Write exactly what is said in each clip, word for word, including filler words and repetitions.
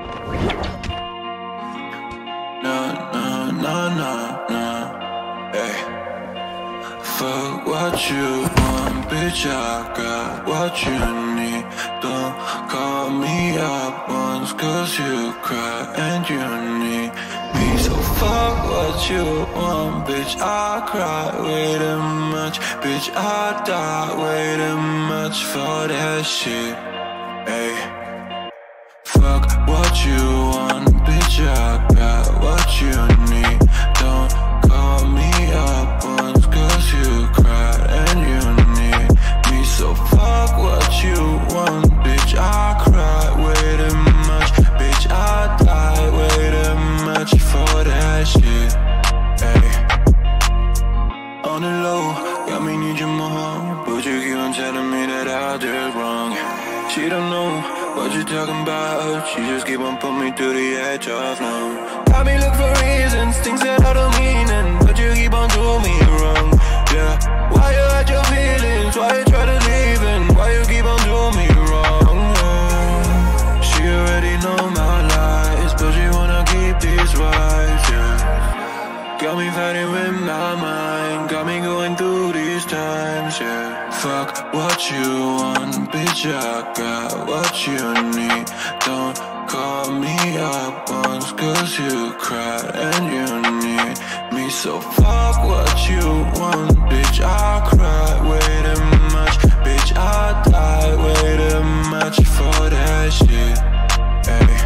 No, no, no, no, no. Hey. Fuck what you want, bitch, I got what you need. Don't call me up once, cause you cry and you need me. So fuck what you want, bitch, I cry way too much. Bitch, I die way too much for that shit. Hey. Fuck what you want, bitch, I got what you need. Don't call me up once, cause you cried and you need me. So fuck what you want, bitch, I cry way too much. Bitch, I die way too much for that shit. Hey. On the low, got me need you more, but you keep on telling me that I did wrong. She don't know what you talking about. She just keep on putting me to the edge of now. Got me look for reasons, things that I don't mean, and but you keep on doing me wrong. Yeah, why you hide your feelings? Why you try to leave? And why you keep on doing me wrong? Yeah. She already know my lies, but she wanna keep these vibes. Yeah, got me fighting with my mind, got me going through these times. Yeah. Fuck what you want, bitch, I got what you need. Don't call me up once, cause you cried and you need me. So fuck what you want, bitch, I cry way too much. Bitch, I die way too much for that shit. Hey.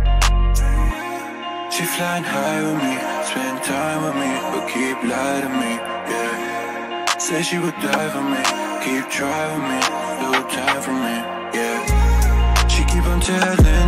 She flying high with me, spend time with me, but keep lying to me, yeah. Say she would die for me, keep driving me, no time for me, yeah. She keep on telling